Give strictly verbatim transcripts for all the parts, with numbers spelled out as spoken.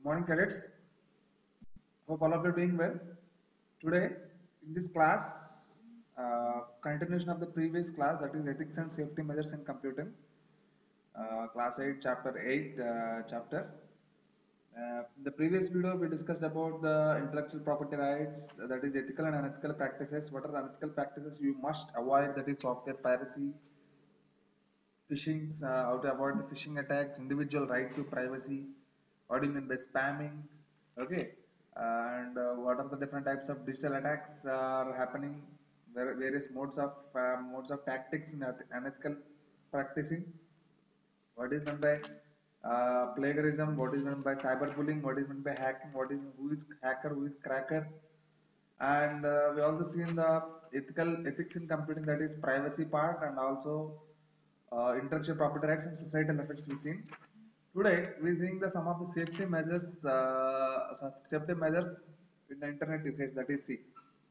Morning, cadets. Hope all of you are doing well. Today, in this class, uh, continuation of the previous class, that is Ethics and Safety Measures in Computing, uh, class eight, chapter eight, uh, chapter. Uh, in the previous video, we discussed about the intellectual property rights, uh, that is ethical and unethical practices. What are unethical practices you must avoid? That is software piracy, phishing, uh, how to avoid the phishing attacks, individual right to privacy, what do you mean by spamming, okay, and uh, what are the different types of digital attacks are happening, various modes of uh, modes of tactics in unethical practicing, what is meant by uh, plagiarism, what is meant by cyberbullying, what is meant by hacking, what is who is hacker, who is cracker, and uh, we also see in the ethical ethics in computing, that is privacy part, and also uh, intellectual property rights and societal effects we seen. Today we seeing the some of the safety measures, uh, some safety measures in the internet usage, that is C.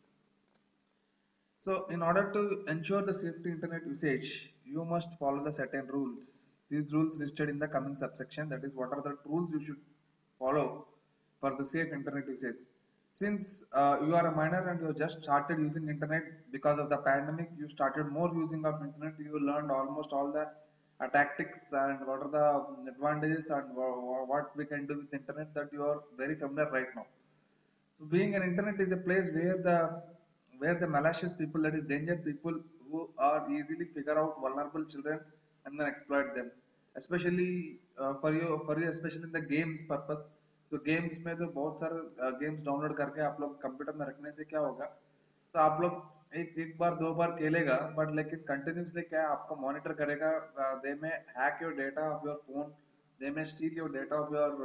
So in order to ensure the safety internet usage, you must follow the certain rules. These rules listed in the coming subsection, that is what are the rules you should follow for the safe internet usage. Since uh, you are a minor and you just started using internet because of the pandemic, you started more using of internet, you learned almost all the uh, tactics and what are the advantages and what we can do with internet, that you are very familiar right now. So being an internet is a place where the where the malicious people, that is danger people, who are easily figure out vulnerable children and then exploit them. Especially uh, for you for you especially in the games purpose. So games में तो बहुत सारे games download करके आप लोग computer में रखने से क्या होगा, so आप लोग एक एक बार दो बार खेलेगा, बट लेकिन कंटिन्यूसली क्या है, आपको मॉनिटर करेगा, they may hack your data of your phone, they may steal your data of your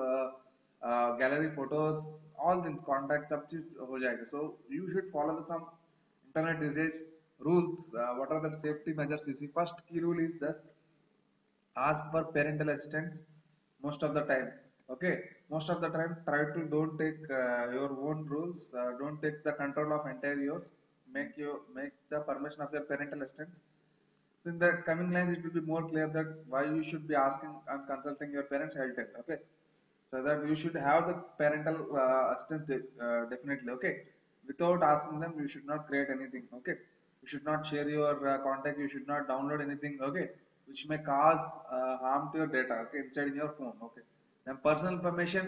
gallery photos, all things contact सब चीज हो जाएगा. So you should follow the some internet usage rules. Uh, what are the safety measures you see? First key rule is that ask for parental assistance most of the time. Okay, most of the time try to don't take uh, your own rules, uh, don't take the control of entire yours, make you make the permission of your parental assistance. So in the coming lines it will be more clear that why you should be asking and consulting your parents. I'll tell. Okay, so that you should have the parental uh, assistance, uh, definitely. Okay, without asking them you should not create anything. Okay, you should not share your uh, contact, you should not download anything, okay, which may cause uh, harm to your data, okay, inside in your phone. Okay, then personal information,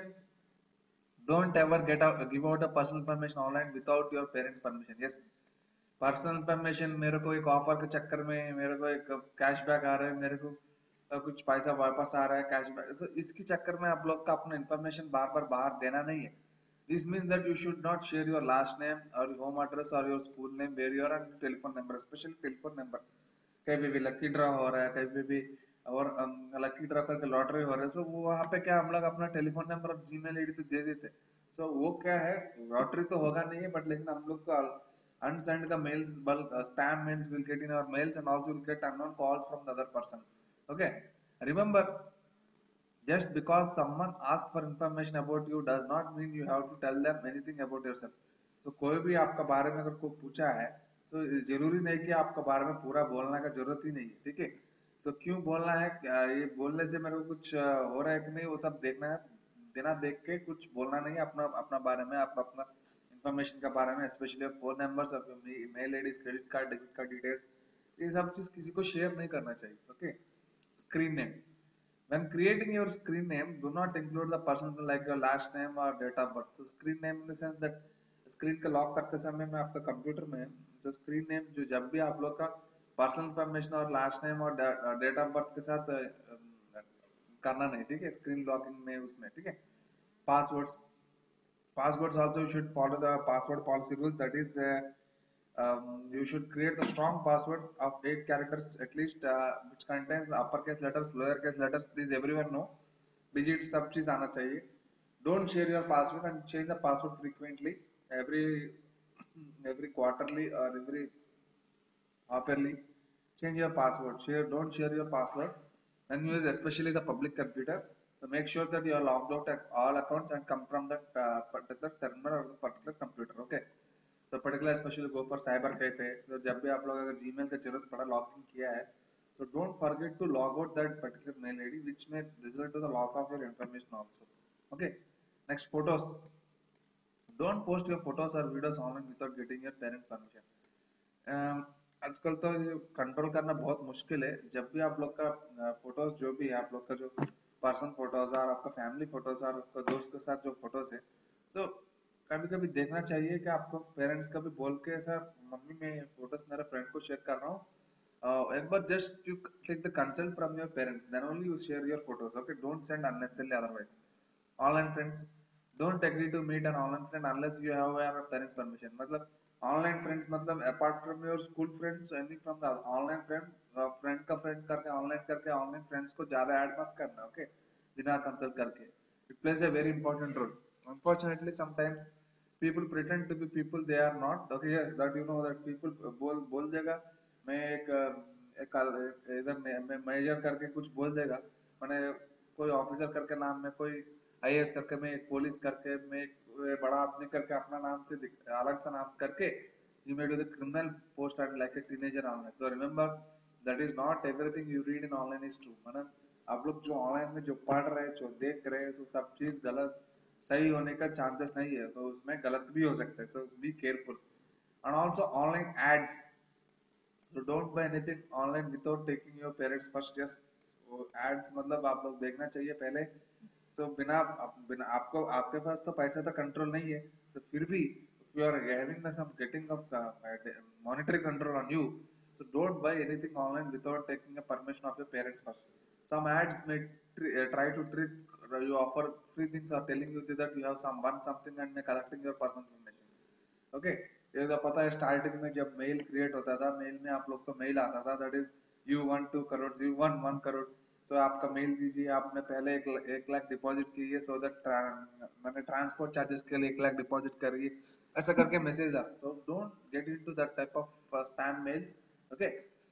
don't ever get out give out a personal information online without your parents permission. Yes, personal information, मेरे को एक offer के चक्कर में मेरे को एक cashback आ रहा है, मेरे को अ, कुछ पैसा वापस आ रहा है कैशबैक, so इसके चक्कर में आप लोग का अपना इन्फॉर्मेशन बार बार बाहर देना नहीं है. This means that you should not share your last name और होम एड्रेस और your school name, where your and telephone number, specially telephone number. कहीं पे भी लकी ड्रॉ हो रहा है, कहीं पे भी और लकी ड्रॉ करके लॉटरी हो रहा है, सो वो वहाँ पे क्या हम लोग अपना टेलीफोन नंबर और जीमेल आईडी तो दे देते. सो so, वो क्या है, लॉटरी तो होगा नहीं है, बट लेकिन हम लोग को unsent the mails, bulk uh, spam mails will get in our mails, and also will get unknown calls from the other person. Okay, remember, just because someone asks for information about you does not mean you have to tell them anything about yourself. So कोई भी आपका बारे में अगर कोई पूछा है, so जरूरी नहीं कि आपका बारे में पूरा बोलने का जरूरत ही नहीं है. ठीक है, so क्यों बोलना है, ये बोलने से मेरे को कुछ हो रहा है कि नहीं, वो सब देखना है. बिना देख के कुछ बोलना नहीं है अपना अपना बारे में, आप अपना इंफॉर्मेशन के बारे में, specially phone numbers, mail ID, credit card, debit card details, ये सब चीज किसी को शेयर नहीं करना चाहिए. Okay, screen name, when creating your screen name, do not include the personal like your last name or date of birth. So screen name in the sense that screen का लॉक करते समय में आपका कंप्यूटर में जो screen name, जो जब भी आप लोग का पर्सनल इंफॉर्मेशन और लास्ट नेम और डेट ऑफ बर्थ के साथ अ, करना नहीं. ठीक है, स्क्रीन लॉकिंग में उसमें. ठीक है, passwords, passwords also you should follow the password policy rules, that is uh, um, you should create the strong password of eight characters at least, uh, which contains uppercase letters, lowercase letters, these everyone know, digits सब चीज आना चाहिए. Don't share your password and change the password frequently, every every quarterly or every half-yearly. Change your password. Share, don't share your password when you use especially the public computer. So make sure that you are logged out at all accounts and come from that uh, particular terminal or the particular computer. Okay. So particular especially go for cyber cafe. So जब भी आप लोग अगर Gmail का जरूरत पड़ा login किया है, so don't forget to log out that particular mail I D, which may result to the loss of your information also. Okay. Next, photos. Don't post your photos or videos online without getting your parents permission. अम, आजकल तो control करना बहुत मुश्किल है। जब भी आप लोग का फोटोज जो भी है, आप लोग का जो पर्सन फोटोज और आपका फैमिली फोटोज और आपका दोस्त के साथ जो फोटोज है, तो कभी कभी देखना चाहिए कि आपको पेरेंट्स का भी बोल के, सर मम्मी मैं फोटोज मेरे फ्रेंड को शेयर कर रहा हूँ, uh, एक बार just you take the consult from your parents, then only you share your photos, okay, don't send unnecessarily otherwise. Online friends, don't agree to meet an online friend unless you have your parents permission. मतलब online friends मतलब apart from your school friends, any from the online friend, friend का friend करके online करके online friends को ज्यादा add मत करना, okay, बिना कंसल्ट करके। It plays a very important role. Unfortunately sometimes people pretend to be people they are not, okay, yes, that you know that people बोल बोल देगा, मैं एक एक एक- इधर मैं मैनेजर करके कुछ बोल देगा, मैंने कोई ऑफिसर करके नाम में, कोई आईएएस करके, मैं एक पुलिस करके, मैं एक बड़ा आदमी करके अपना नाम से दिख- अलग सा नाम करके you may do the criminal post and like a teenager online. So remember that is not everything you read in online is true। मतलब आप लोग जो ऑनलाइन में जो पढ़ रहे हैं, जो देख रहे हैं, तो सब चीज गलत सही होने का चांसेस नहीं है, so उसमें गलत भी हो सकता है, so be careful। and also online ads, so don't buy anything online without taking your parents first, just so ads मतलब आप लोग देखना चाहिए पहले। so बिना बिना आपको, आपके पास तो पैसा तो कंट्रोल नहीं है, तो फिर भी if you are having the some getting of uh, monetary control on you, so don't buy anything online without taking a permission of your parents first। some ads may tr- uh, try to trick, uh, you offer free things or telling you that you have some one something and may collecting your personal information, okay. ये तो पता है, starting में जब mail create होता था, mail में आप लोग को मेल आता था, that is you won two crore, you won one crore, so आपका मेल दीजिए, आपने पहले एक, एक लाख डिपॉजिट कीजिए, सो दैट मैंने ट्रांसपोर्ट चार्जेस के लिए एक लाख डिपॉजिट करिए, ऐसा करके मैसेज आता। So don't get into that type of spam mails, okay.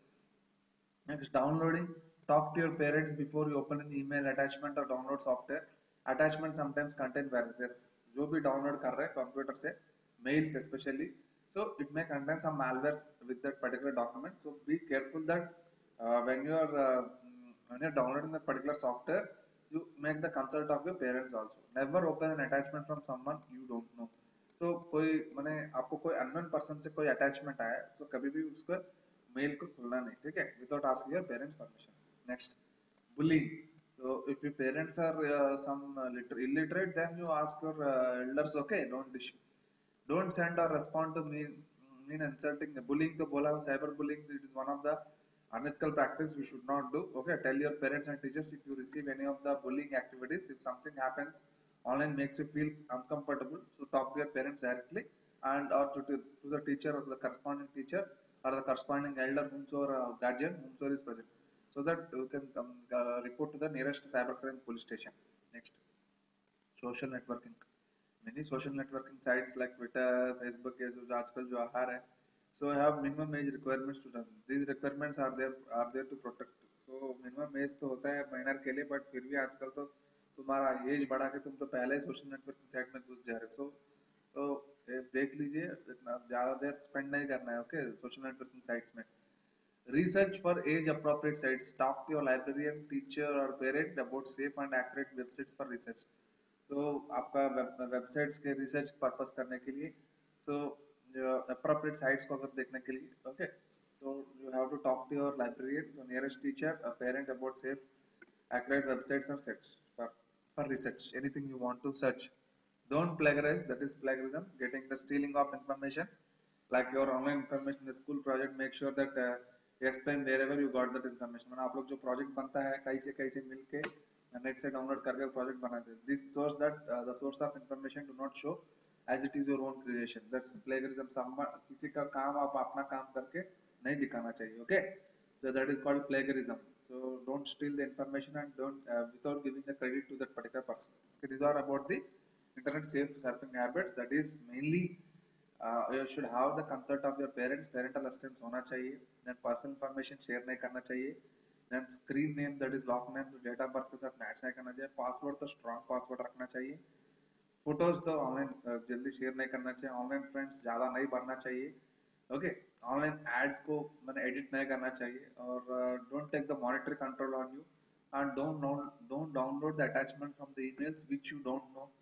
Next, downloading. Talk to your parents before you open an email attachment or download software. Attachment sometimes contain viruses। जो भी download कर रहे हैं computer से, mails especially, so it may contain some malwares with that particular document। So be careful that uh, when you are uh, when you are downloading that particular software, you make the consult of your parents also। Never open an attachment from someone you don't know। so कोई माने आपको कोई unknown person से कोई attachment आया, तो कभी भी उसको मेल को खुलना नहीं, ठीक है, without asking your parents permission. Next, bullying। so if your parents are uh, some uh, liter- illiterate, then you ask your uh, elders, okay, don't dish, don't send or respond to mean mean insulting। bullying तो बोला, cyber bullying it is one of the unethical practice we should not do, okay। tell your parents and teachers if you receive any of the bullying activities, if something happens online makes you feel uncomfortable, so talk to your parents directly, and or to, to, to the teacher or the corresponding teacher or the corresponding elder whomsoever uh, guardian whomsoever is present, so that you can come, uh, report to the nearest cybercrime police station। Next, social networking। many social networking sites like Twitter, Facebook है, जो जो आजकल जो आ रहा है, so have minimum age requirements to run। these requirements are there are there to protect। so minimum age तो होता है minor के लिए, but फिर भी आजकल तो तुम्हारा एज बढ़ा के तुम तो पहले ही सोशल नेटवर्किंग साइट में घुस जा रहे हो, so तो ये देख लीजिए, इतना ज्यादा देर स्पेंड नहीं करना है, ओके, सोशल नेटवर्किंग साइट्स में। Research for age appropriate sites। talk to your librarian, teacher or parent about safe and accurate websites for research। तो आपका वेबसाइट्स के रिसर्च पर्पस करने के लिए, so appropriate sites को अगर देखने के लिए, okay, so you have to talk to your librarian, so nearest teacher a parent about safe accurate websites or sites for for research, anything you want to search। don't plagiarize, that is plagiarism, getting the stealing of information like your online information, the school project, make sure that uh, you explain wherever you got that information। मतलब आप लोग जो project बनता है कहीं से कहीं से मिलके नेट से डाउनलोड करके प्रोजेक्ट बनाते हैं, this source that the source of information do not show as it is your own creation, that's plagiarism. किसी का काम आप अपना काम करके नहीं दिखाना चाहिए, okay, so that is called plagiarism। so don't steal the information and don't uh, without giving the credit to that particular person, okay। these are about the internet safe surfing habits, that is mainly uh, you should have the consult of your parents, parental assistance होना चाहिए, then personal information share नहीं करना चाहिए, then screen name that is lock name तो date of birth के साथ match नहीं करना चाहिए, password तो strong password रखना चाहिए, फोटोज तो ऑनलाइन जल्दी शेयर नहीं करना चाहिए, ऑनलाइन फ्रेंड्स ज्यादा नहीं बनना चाहिए, ओके। ऑनलाइन एड्स को मैंने एडिट नहीं करना चाहिए, और don't take the monetary control on you, and don't don't download the attachment from the emails which you don't know,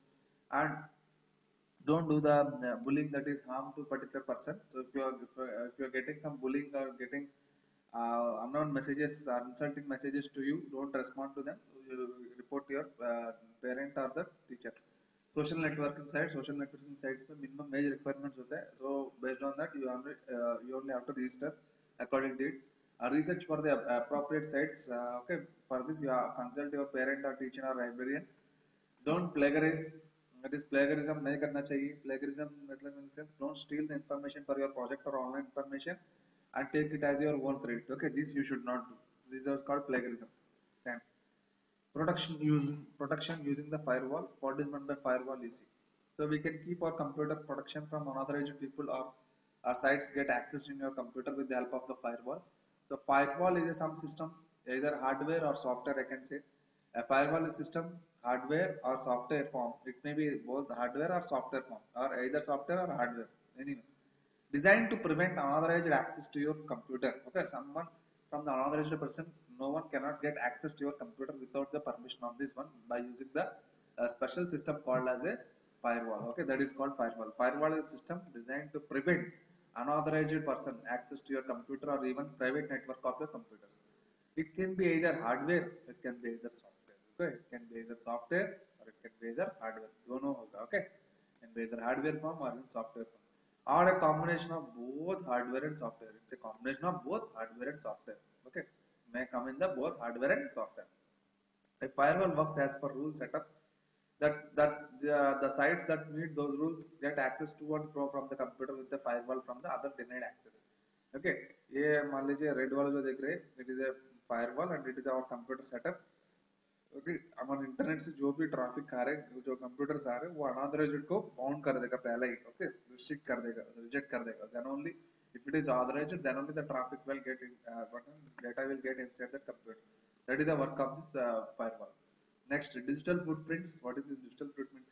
and don't do the uh, bullying that is harm to particular person. So if you are if, uh, if you are getting some bullying or getting uh, unknown messages or insulting messages to you, don't respond to them. You report to your uh, parent or the teacher. Social networking sites, social networking sites में minimum age requirements होता है. So based on that, you only uh, you only have to register according to it. Uh, research for the appropriate sites. Uh, okay, for this you have consult your parent or teacher or librarian. Don't plagiarize. That is plagiarism नहीं करना चाहिए. Plagiarism मतलब in the sense don't steal the information for your project or online information and take it as your own credit. Okay, this you should not do. This is called plagiarism. Then protection using protection using the firewall. What is meant by firewall is so we can keep our computer protection from unauthorized people or our sites get access in your computer with the help of the firewall. So firewall is a some system either hardware or software I can say. A firewall is system hardware or software form. It may be both hardware or software form or either software or hardware. Anyway, designed to prevent unauthorized access to your computer. Okay, someone from the unauthorized person, no one cannot get access to your computer without the permission of this one by using the uh, special system called as a firewall. Okay, that is called firewall. Firewall is a system designed to prevent unauthorized person access to your computer or even private network of your computers. It can be either hardware, it can be either software. Okay, it can be either software or it can be either hardware. दोनों होगा. Okay, it can be either hardware form or in software form, or a combination of both hardware and software. It's a combination of both hardware and software. Okay, may come in the both hardware and software. A firewall works as per rule setup. That that's the, the sites that meet those rules get access to and fro from the computer with the firewall from the other denied access. Okay, ये मान लीजिए red वाला जो देख रहे हैं, it is a firewall and it is our computer setup. Okay, हमारे internet से जो भी ट्रैफिक आ रहे हैं, जो कंप्यूटर्स आ रहे हैं, वो अनऑथराइज्ड को बाउंड कर देगा पहले ही. ओके, रिस्ट्रिक्ट कर देगा, रिजेक्ट कर देगा. Then only if it is authorized, then only the traffic will get in, data will get inside the computer. That is the work of this firewall. Next, digital footprints. What is this digital footprints?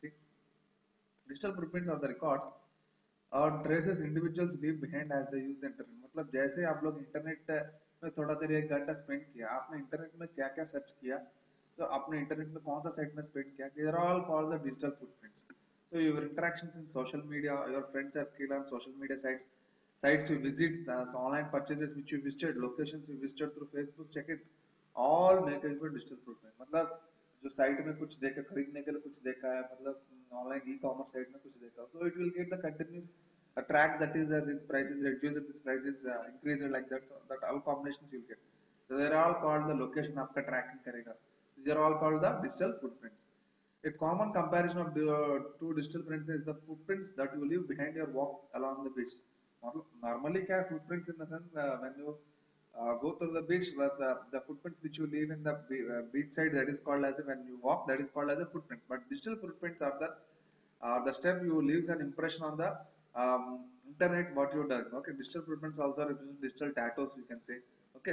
Digital footprints are the records और traces individuals leave behind as they use the internet. मतलब जैसे आप लोग internet में थोड़ा देर एक घंटा spend किया, आपने इंटरनेट में क्या क्या सर्च किया, तो आपने इंटरनेट में कौन सा साइट में स्पेंड किया, they are all called the digital footprints. So your interactions in social media, your friend circle on social media sites, sites you visit, uh, online purchases which you visited, locations you visited through Facebook check-ins, all make a digital footprint. मतलब जो site में कुछ देखा, खरीदने के लिए कुछ देखा है, मतलब ऑनलाइन ई कॉमर्स साइट में कुछ देखा, so it will get the continuous a track that is uh, this price is reduced, this price is uh, increased like that. So that all combinations you will get. So they are all called the location आपका tracking करेगा. These are all called the digital footprints. A common comparison of the uh, two digital prints is the footprints that you leave behind your walk along the beach. Normally, क्या footprints in the sense uh, when you uh, go to the beach, the, the, the footprints which you leave in the uh, beach side, that is called as a, when you walk, that is called as a footprint. But digital footprints are the uh, the step you leaves an impression on the um, internet what you done. Okay, digital footprints also represent digital tattoos, you can say. Okay.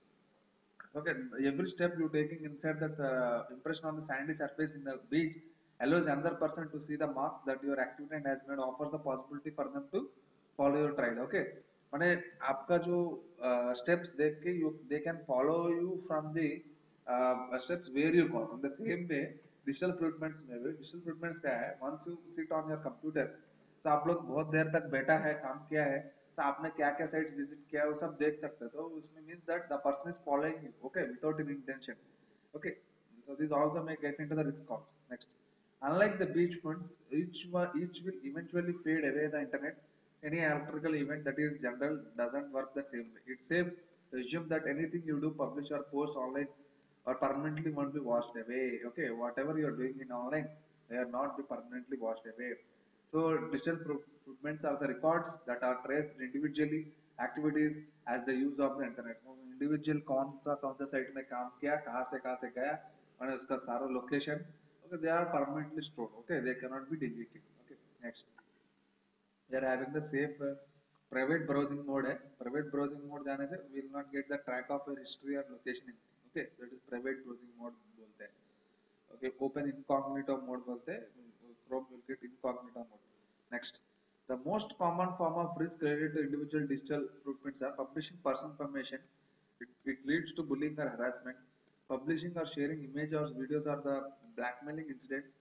Okay, every step you taking inside that uh, impression on the sandy surface in the beach allows another person to see the marks that your activity has made, offers the possibility for them to follow your trail. Okay, माने आपका जो uh, steps देख के you they can follow you from the uh, steps where you go. In the same way, digital footprints में भी digital footprints क्या है? Once you sit on your computer, so आप लोग बहुत देर तक बैठा है, काम किया है, तो आपने क्या क्या साइट्स विजिट किया है वो सब देख सकते हो. तो उसमें means that the person is following you, okay, without any intention. Okay, so this also may get into the risk also. Next, unlike the beach funds, each one each will eventually fade away the internet. Any electrical event that is general doesn't work the same way. It's safe to assume that anything you do, publish or post online or permanently won't be washed away. Okay, whatever you are doing in online, they are not be permanently washed away. So digital footprints are the records that are traced individually activities as the use of the internet. Individual कौन सा कौन सा site में काम किया, कहाँ से कहाँ से गया, और उसका सारा location. Okay, they are permanently stored. Okay, they cannot be deleted. Okay, next, they are having the safe uh, private browsing mode है. Private browsing mode जाने से we will not get the track of your history or location. Okay, that is private browsing mode बोलते हैं. Okay, open incognito mode बोलते हैं. Chrome will get incognito mode. Next, the most common form of risk related to individual digital footprints are publishing personal information. It, it leads to bullying or harassment. Publishing or sharing images or videos are the blackmailing incidents.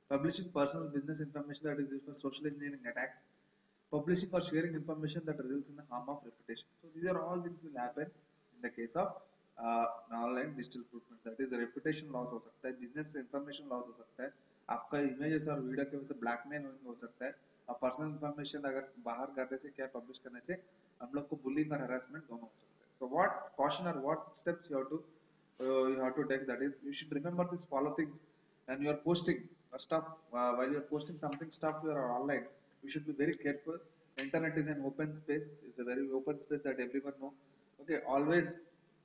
Publishing personal business information that is used for social engineering attacks, publishing or sharing information that results in the harm of reputation. So these are all things will happen in the case of uh, online digital footprint. That is reputation loss हो सकता है, business information loss हो सकता है, आपका images और video के वजह से blackmail हो सकता है, और personal information अगर बाहर करने से क्या publish करने से हम लोग को bullying और harassment दोनों हो सकता है. So what caution or what steps you have to uh, you have to take, that is you should remember this follow things and you are posting uh, stuff uh, while you are posting something stuff you are online, you should be very careful. Internet is an open space, it's a very open space that everyone know. Okay, always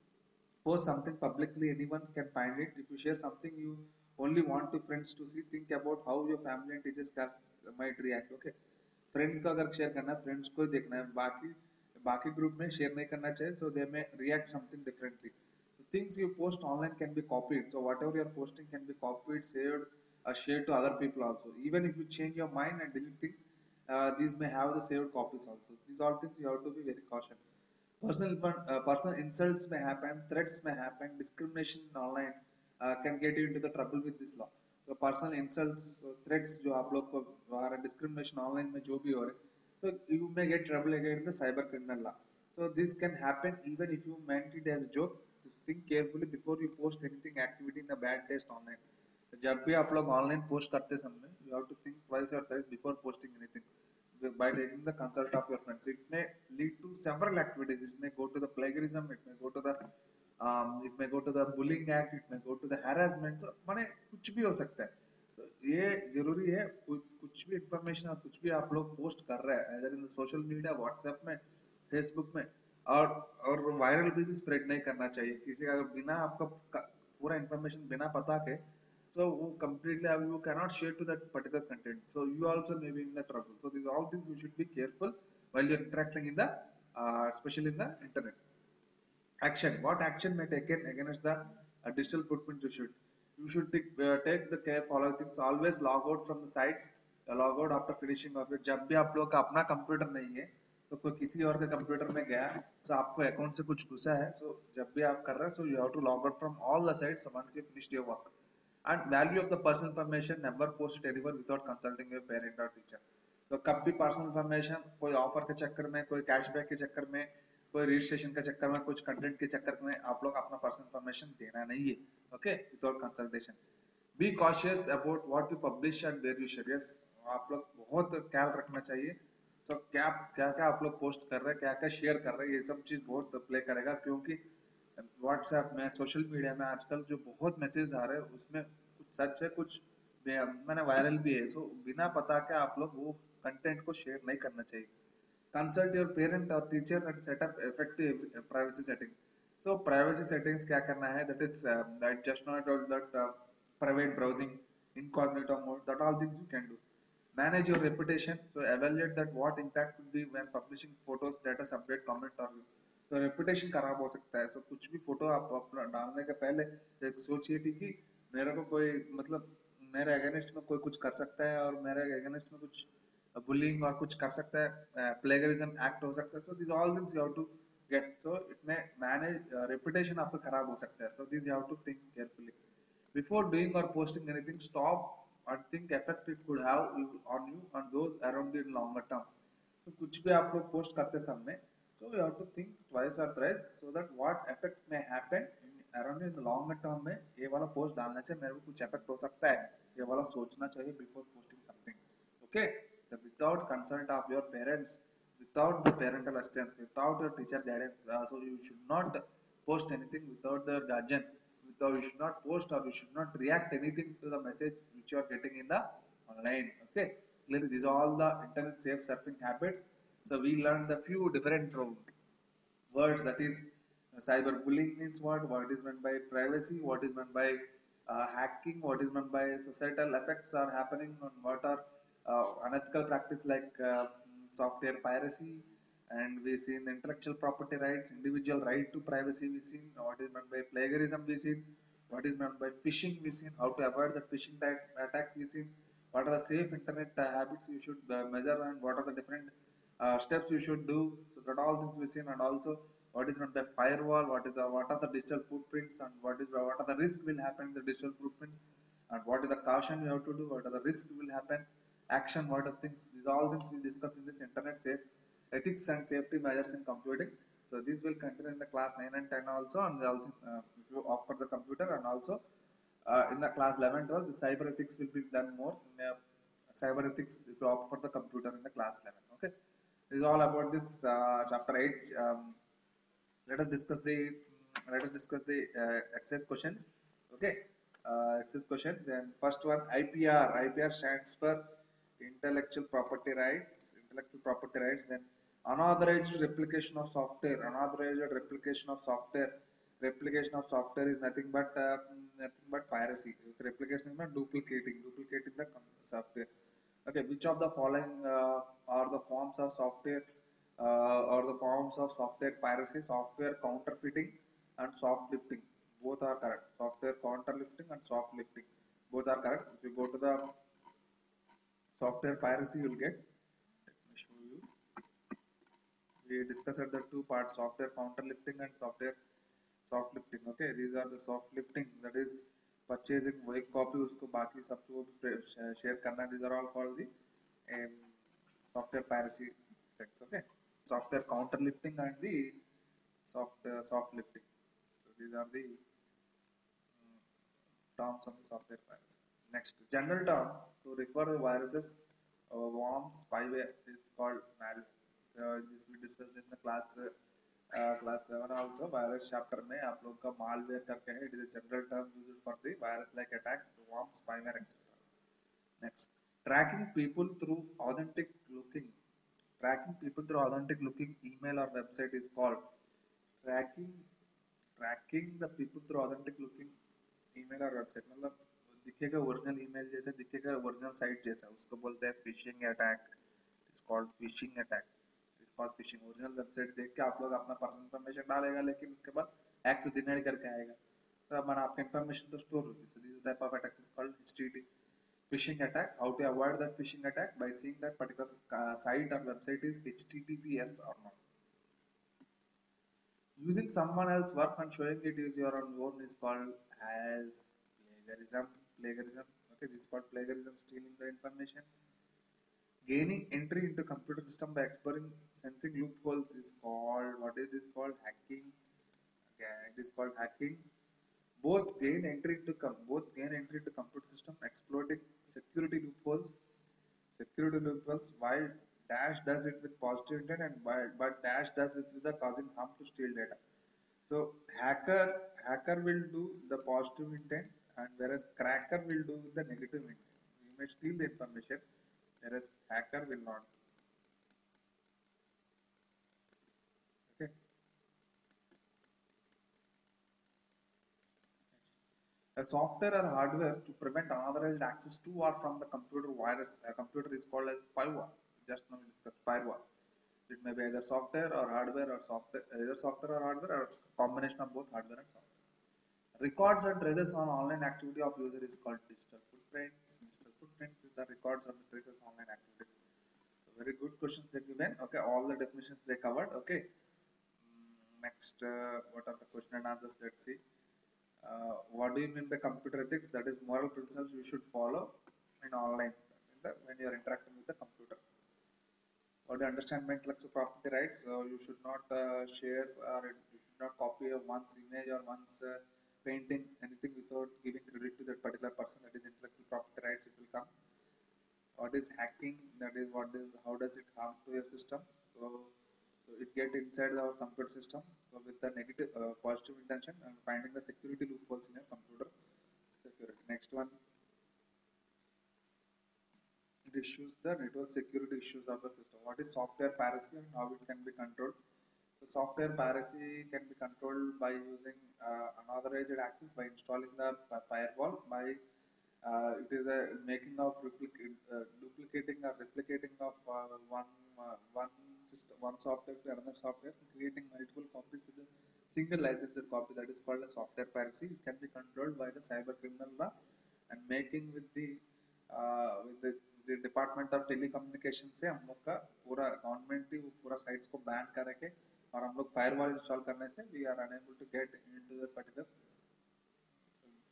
post something publicly, anyone can find it. If you share something you only want to friends to see, think about how your family and teachers can, might react. Okay, friends को अगर share करना है friends को ही देखना है, बाकी बाकी group में शेयर नहीं करना चाहिए, so they may react something differently. The things you post online can be copied, so whatever you are posting can be copied, saved, or shared to other people also. Even if you change your mind and delete things, uh, these may have the saved copies also. These all things you have to be very cautious. Personal uh, personal insults may happen, threats may happen, discrimination online uh, can get you into the trouble with this law. So personal insults, so threats जो आप लोग को और discrimination online में जो भी हो रहे, so you may get trouble against the cyber criminal law. So this can happen even if you meant it as a joke. Just think carefully before you post anything activity in a bad taste online. जब भी आप लोग online post करते समय you have to think twice or thrice before posting anything by taking the consult of your friends. It may lead to several activities. It may go to the plagiarism, it may go to the um, it may go to the bullying act, it may go to the harassment. So माने कुछ भी हो सकता है. So ये जरूरी है, कुछ भी information और कुछ भी आप लोग post कर रहे हैं either in the social media, WhatsApp में, Facebook में, और और वायरल भी स्प्रेड नहीं करना चाहिए. किसी का बिना आपका पूरा information बिना पता के, so completely you cannot share to that particular content, so you also may be in the trouble. So these all things you should be careful while you're interacting in the uh, especially in the internet. Action, what action may taken against the uh, digital footprint? You should you should take, uh, take the care follow things. Always log out from the sites, uh, log out after finishing of it. जब भी आप लोग का अपना computer नहीं है, तो कोई किसी और के कंप्यूटर में गया, so आपको अकाउंट से कुछ घुसा है, so जब भी आप कर रहे हैं, so you have to log out from all the sites once you finished your work. And value of the personal information, never post it anywhere without consulting your parent or teacher. तो कब भी personal information कोई offer के चक्कर में, कोई cashback के चक्कर में, कोई रजिस्ट्रेशन के चक्कर में, कुछ कंटेंट के चक्कर में आप लोग अपना पर्सनल इन्फॉर्मेशन देना नहीं है. Okay, without consultation. Be cautious about what you publish and where you share. Yes, आप लोग बहुत ख्याल रखना चाहिए. सो so, क्या क्या क्या आप लोग पोस्ट कर रहे हैं, क्या क्या शेयर कर रहे हैं, ये सब चीज बहुत प्ले करेगा. क्योंकि व्हाट्सएप में, सोशल मीडिया में आजकल जो बहुत मैसेज आ रहे हैं उसमें कुछ सच है, कुछ मैंने वायरल भी है. सो so, बिना पता के आप लोग वो कंटेंट को शेयर नहीं करना चाहिए. Consult your parent or teacher and set up effective privacy settings. So privacy settings क्या करना है, that is uh, that just not that uh, private browsing, incognito mode, that all things you can do. Manage your reputation, so evaluate that what impact could be when publishing photos, status update, comment or view. तो reputation खराब हो सकता है. so कुछ भी photo आप अपना डालने के पहले एक सोचिए कि मेरे को कोई मतलब मेरे अगेंस्ट में कोई कुछ कर सकता है और मेरे अगेंस्ट में कुछ बुलिंग और कुछ कर सकता है, प्लेगरिज्म एक्ट हो सकता है. So this all things you have to get. So it may manage reputation आपका खराब हो सकता है. So this you have to think carefully before doing और posting anything. Stop and think effect it could have on you and those around you in longer term. So कुछ भी आप लोग पोस्ट करते समय, so you have to think twice or thrice so that what effect may happen in, around you in the longer term में ये वाला post डालने से मेरे को कुछ effect हो सकता है, ये वाला सोचना चाहिए before posting something. Okay, so without consult of your parents, without the parental assistance, without your teacher guidance, uh, so you should not post anything without the guardian. So you should not post or you should not react anything to the message which you are getting in the online. Okay, clearly these are all the internet safe surfing habits. So we learned a few different words, that is uh, cyber bullying means what, what is meant by privacy, what is meant by uh, hacking, what is meant by societal effects are happening, on what are uh, unethical practice like uh, software piracy, and we seen intellectual property rights, individual right to privacy, we seen what is meant by plagiarism, we seen what is meant by phishing, we seen how to avoid the phishing attacks, we seen what are the safe internet uh, habits you should uh, measure, and what are the different uh, steps you should do. So that all things we seen, and also what is meant by firewall, what is the, what are the digital footprints, and what is what are the risk will happen in the digital footprints, and what is the caution you have to do, what are the risks will happen, action, what are things, these all things we discuss in this internet safe ethics and safety measures in computing. So this will continue in the class nine and ten also, and also uh, if you opt for the computer, and also uh, in the class eleven twelve the cyber ethics will be done more in uh, cyber ethics if you opt for the computer in the class eleven. Okay, this is all about this uh, chapter eight. Um, let us discuss the let us discuss the uh, exercise questions. Okay, uh, exercise question. Then first one, I P R. I P R stands for intellectual property rights. Intellectual property rights. Then unauthorized replication of software. Unauthorized replication of software. Replication of software is nothing but uh, nothing but piracy. Replication is not duplicating. Duplicating the software. Okay, which of the following uh, are the forms of software uh, or the forms of software piracy? Software counterfeiting and soft lifting. Both are correct. Software counterlifting and soft lifting. Both are correct. If you go to the software piracy, you will get. Let me show you. We discussed the two parts: software counterlifting and software soft lifting. Okay, these are the soft lifting. That is purchasing एक copy उसको बाकी सबको share करना. These are all called the um, software piracy effects. Okay, software counter lifting and the soft uh, soft lifting. So these are the um, terms of the software piracy. Next, general term to refer to viruses, uh, worms, spyware is called malware. So this we discussed in the class uh, class seven also. Virus chapter में आप लोग का malware करके है. It is a general term used for the virus-like attacks, worms, spyware, et cetera. Next, tracking people through authentic looking. Tracking people through authentic looking email or website is called tracking. Tracking the people through authentic looking email or website. मतलब दिखेगा original email जैसे, दिखेगा original site जैसा, उसको बोलते हैं phishing attack. It's called phishing attack. It's called phishing. Original website देख के आप लोग अपना पर्सनल इंफॉर्मेशन डालेगा, लेकिन उसके बाद एक्सेस डिनाई करके आएगा. तो अब आपका इंफॉर्मेशन तो स्टोर होगी. So this type of attack is called H T T P. Phishing attack. How to avoid that phishing attack? By seeing that particular uh, site or website is H T T P S or not. Using someone else's work and showing it is your own is called as plagiarism. Plagiarism. Okay, this is called plagiarism, stealing the information. Gaining entry into computer system by exploring sensing loopholes is called, what is this called? Hacking. Okay, it is called hacking. Both gain entry to com both gain entry to computer system exploiting security loopholes. Security loopholes. While Dash does it with positive intent, and while but Dash does it with the causing harm to steal data. So hacker hacker will do the positive intent, and whereas cracker will do the negative intent. He may steal the information, whereas hacker will not. Okay. A software or hardware to prevent unauthorized access to or from the computer virus. A computer is called as firewall. Just now we discussed firewall. It may be either software or hardware or software, either software or hardware or combination of both hardware and software. Records and traces on online activity of user is called digital footprints. Digital footprints is the records or the traces online activities. So very good questions they given. Okay, all the definitions they covered. Okay. Mm, next, uh, what are the question and answers? Let's see. Uh, what do you mean by computer ethics? That is moral principles you should follow in online in the, when you are interacting with the computer. What do you understand by intellectual property rights? So you should not uh, share or you should not copy one's image or one's uh, painting, anything without giving credit to that particular person. That is intellectual property rights. It will come. What is hacking? That is what is how does it harm to your system? So so it get inside our computer system, so with the negative uh, positive intention and finding the security loopholes in your computer security. Next one, it issues the network security issues of the system. What is software piracy and how it can be controlled? So software piracy can be controlled by using uh, unauthorized access, by installing the firewall, by uh, it is a making of replicate, uh, duplicating or replicating of uh, one uh, one system, one software to another software, creating multiple copies with a single licensed copy. That is called a software piracy. It can be controlled by the cyber criminal law, and making with the uh, with the, the Department of Telecommunications से हम लोग का पूरा government ही पूरा sites को ban करके और हम लोग फायरवॉल इंस्टॉल करने से we are unable to get into the particular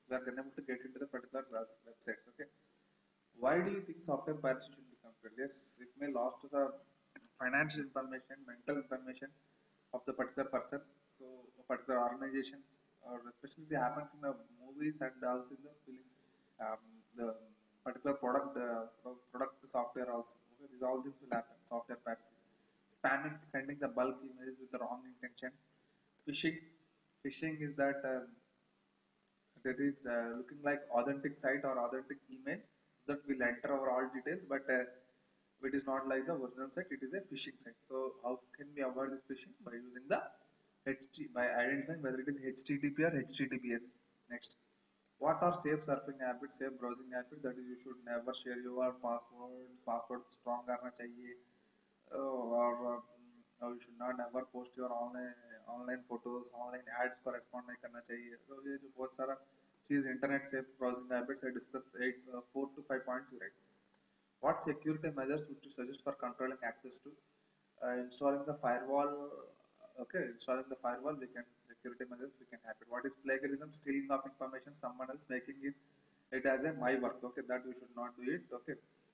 we are unable to get into the particular websites. Okay, why do you think software piracy should be controlled? Yes, it may lost to the financial information, mental information of the particular person, so a particular organization, or especially it happens in the movies and also in the film, um, the particular product, uh, pro- product software also. Okay, these all things will happen. Software piracy, spamming, sending the bulk images with the wrong intention, phishing. Phishing is that. Uh, that is uh, looking like authentic site or authentic email that will enter our all details, but uh, it is not like the original site, it is a phishing site. So how can we avoid this phishing? By using the H T by identifying whether it is H T T P or H T T P S. Next, what are safe surfing habits, safe browsing habits? That is, you should never share your password. Password strong करना चाहिए. Uh, or uh, mm, you should not never post your online online photos, online ads को respond नहीं करना चाहिए. So ये जो बहुत सारा चीज internet safe browsing habits I discussed eight uh, four to five points you right. What security measures would you suggest for controlling access to uh, installing the firewall? Okay, installing the firewall, we can security measures we can have it. What is plagiarism? Stealing of information, someone else making it it as a my work. Okay, that you should not do it. Okay,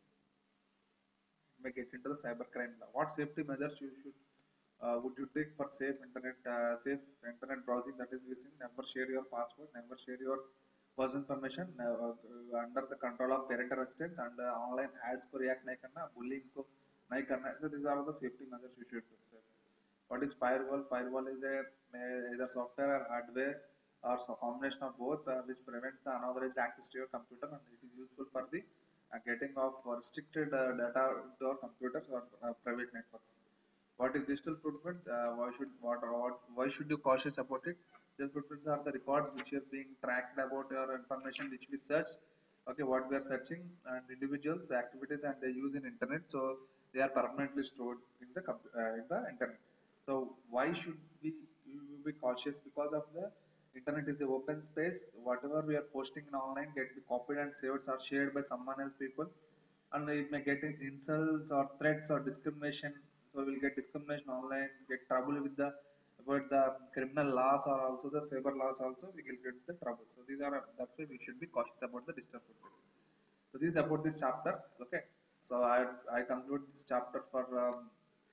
may get into the cyber crime law. What safety measures you should uh, would you take for safe internet uh, safe internet browsing? That is using never share your password, never share your personal information uh, uh, under the control of parental assistance, and uh, online ads को react नहीं करना, bullying को नहीं करना. So these are the safety measures you should do. What is firewall? Firewall is a either software or hardware or some combination of both, uh, which prevents the unauthorized access to your computer, and it is useful for the uh, getting of restricted uh, data to our computers or uh, private networks. What is digital footprint? Uh, why should what, what why should you cautious about it? Digital footprints are the records which are being tracked about your information which we search. Okay, what we are searching and individuals activities and they use in internet, so they are permanently stored in the uh, in the internet. So why should we be cautious? Because of the internet is the open space. Whatever we are posting in online get be copied and saved or shared by someone else people, and it may get insults or threats or discrimination. So we'll get discrimination online, get trouble with the about the criminal laws or also the cyber laws also we will get the trouble. So these are that's why we should be cautious about the digital footprints. So this is about this chapter. Okay. So I I conclude this chapter for um,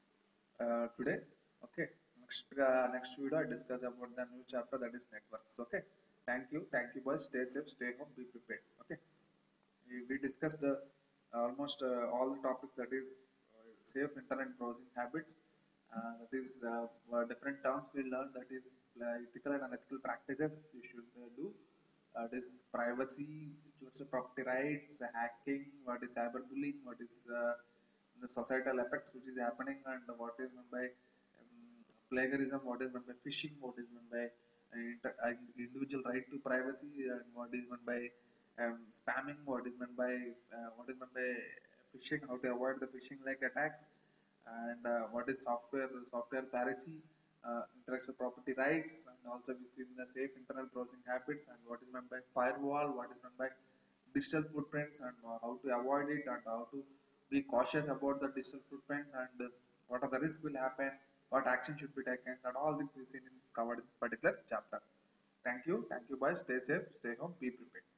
uh, today. Okay. Next uh, next video I discuss about the new chapter that is networks. Okay. Thank you. Thank you boys. Stay safe. Stay home. Be prepared. Okay. We, we discussed uh, almost uh, all the topics that is uh, safe internet browsing habits. Uh, that is uh, uh, different terms we learned that is uh, ethical and unethical practices you should uh, do. Uh, this privacy, intellectual property rights, uh, hacking, what is cyberbullying, what is uh, the societal effects which is happening, and what is meant by um, plagiarism, what is meant by phishing, what is meant by uh, inter- uh, individual right to privacy, and what is meant by um, spamming, what is meant by uh, what is meant by phishing, how to avoid the phishing like attacks, and uh, what is software software piracy, uh, intellectual property rights, and also we see in the safe internet browsing habits, and what is meant by firewall, what is meant by digital footprints, and uh, how to avoid it, and how to be cautious about the digital footprints, and uh, what are the risks will happen, what action should be taken, and all things we seen in this covered in this particular chapter. Thank you, thank you, boys. Stay safe, stay home, be prepared.